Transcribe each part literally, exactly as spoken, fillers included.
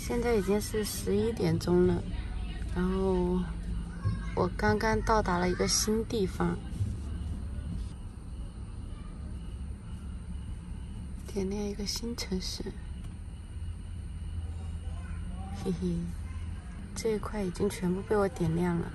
现在已经是十一点钟了，然后我刚刚到达了一个新地方，点亮一个新城市。嘿嘿，这一块已经全部被我点亮了，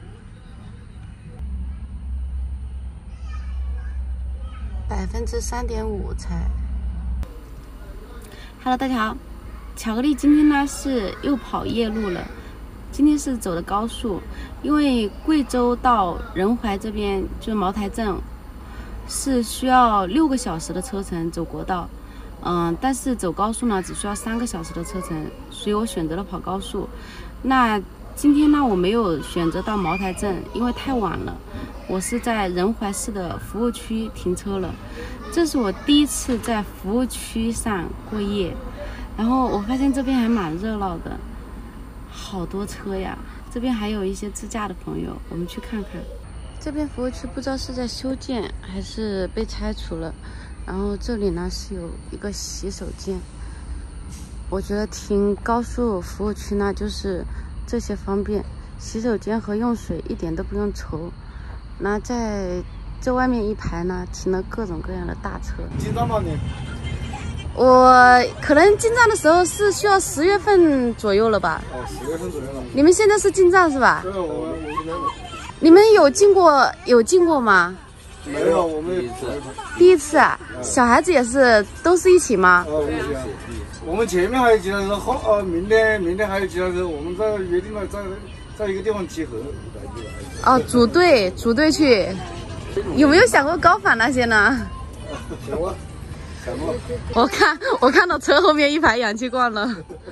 百分之三点五才。Hello， 大家好。巧克力今天呢是又跑夜路了，今天是走的高速，因为贵州到仁怀这边就是茅台镇是需要六个小时的车程走国道，嗯，但是走高速呢只需要三个小时的车程，所以我选择了跑高速。那今天呢我没有选择到茅台镇，因为太晚了，我是在仁怀市的服务区停车了。这是我第一次在服务区上过夜。然后我发现这边还蛮热闹的，好多车呀，这边还有一些自驾的朋友，我们去看看。这边服务区不知道是在修建还是被拆除了，然后这里呢是有一个洗手间。我觉得停高速服务区呢就是这些方便，洗手间和用水一点都不用愁。那在这外面一排呢停了各种各样的大车。 进站吗你？ 我可能进站的时候是需要十月份左右了吧？ 哦，十月份左右了。 你们现在是进站是吧？ 对，我们我们没有。 你们有进过有进过吗？ 没有，我们第一次。 第一次啊？嗯、小孩子也是都是一起吗？ 哦，一起啊。我们前面还有其他人，后呃明天明天还有其他人，我们在约定了在在一个地方集合。 哦，组队组队去，有没有想过高反那些呢？ 想过。 我看我看到车后面一排氧气罐了，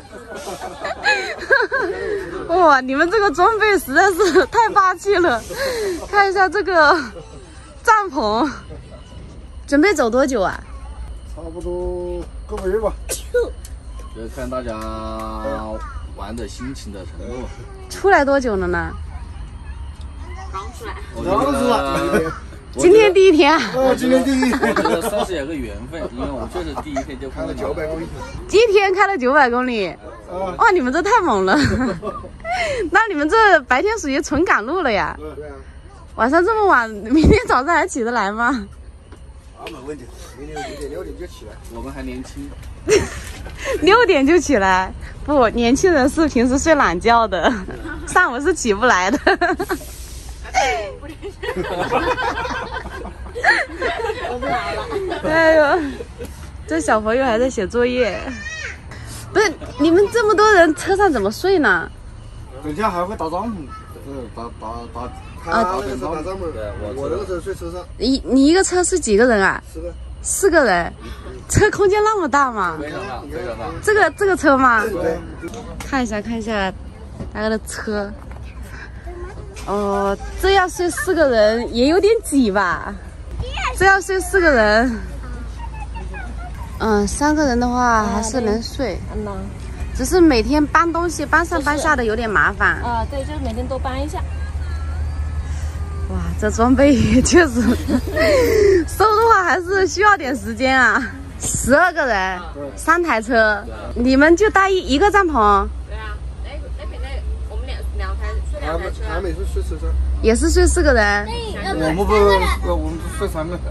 哇！你们这个装备实在是太霸气了。看一下这个帐篷，准备走多久啊？ 差不多个把月吧。 就看大家玩的心情的程度。 出来多久了呢？ 刚出来。 刚出来。 今天第一天啊！ 哦，今天第一天， 我觉得算是有个缘分，因为我确实第一天就开了九百公里， 一天开了九百公里，哇，你们这太猛了！那你们这白天属于纯赶路了呀？ 对啊。 晚上这么晚，明天早上还起得来吗？ 啊，没问题，明天五点六点就起来。 我们还年轻。 六点就起来？不，年轻人是平时睡懒觉的，上午是起不来的。 我不来了。 哎呦，这小朋友还在写作业。不是，你们这么多人，车上怎么睡呢？ 等下还会搭帐篷，嗯，搭搭搭。他那个是搭帐篷，我那个时候睡车上。 你你一个车是几个人啊？ 四个。 四个人，车空间那么大吗？ 非常大，非常大。 这个这个车吗？ 对。 看一下看一下，大概的车。哦，这要睡四个人也有点挤吧？这要睡四个人，嗯，三个人的话还是能睡， 嗯呐， 只是每天搬东西搬上搬下的有点麻烦。 啊，对，就是每天多搬一下。 哇，这装备也确实收的话还是需要点时间啊。十二个人，三台车，你们就搭一一个帐篷？ 对啊，那那平时我们两两台睡两台车。 他们也是睡车上。 也是睡四个人。 我们不，我们睡三个。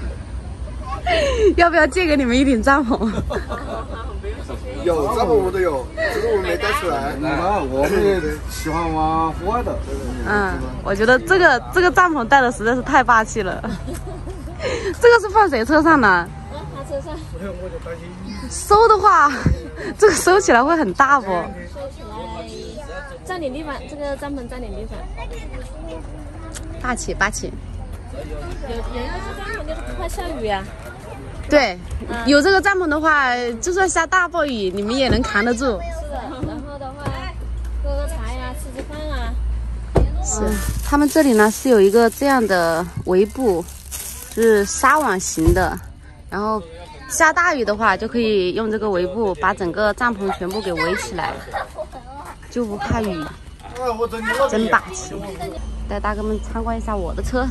要不要借给你们一顶帐篷？ 有帐篷我们都有，只是我们没带出来。那我们也喜欢玩户外的。 嗯，我觉得这个这个帐篷带的实在是太霸气了。这个是放谁车上呢？ 他车上。 我就担心。 收的话，这个收起来会很大不？ 收起来，占点地方，这个帐篷占点地方。 霸气霸气。 有有一个帐篷就是不怕下雨呀。 对，有这个帐篷的话，就算下大暴雨，你们也能扛得住。 是的，然后的话，喝个茶呀，吃吃饭啊。 是，他们这里呢是有一个这样的围布，就是纱网型的，然后下大雨的话就可以用这个围布把整个帐篷全部给围起来，就不怕雨，真霸气！带大哥们参观一下我的车。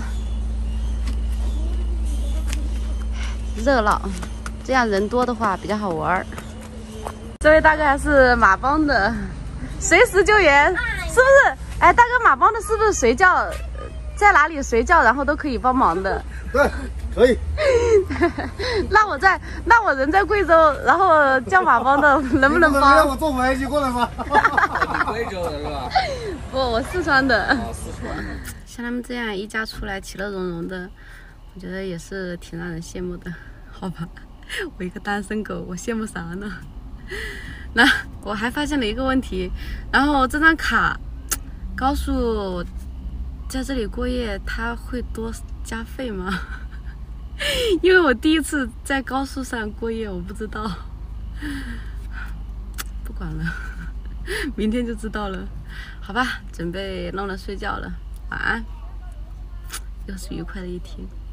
热闹，这样人多的话比较好玩儿。 这位大哥还是马帮的，随时救援，是不是？哎，大哥，马帮的是不是随叫，在哪里随叫，然后都可以帮忙的？ 对，可以。 那我在，那我人在贵州，然后叫马帮的，能不能帮？ 让我坐飞机过来吗？ 贵州的是吧？ 不，我四川的。 哦，四川。 像他们这样一家出来其乐融融的，我觉得也是挺让人羡慕的，好吧？我一个单身狗，我羡慕啥呢？那我还发现了一个问题，然后这张卡高速在这里过夜，它会多加费吗？因为我第一次在高速上过夜，我不知道。不管了，明天就知道了。好吧，准备弄了睡觉了，晚安。又是愉快的一天。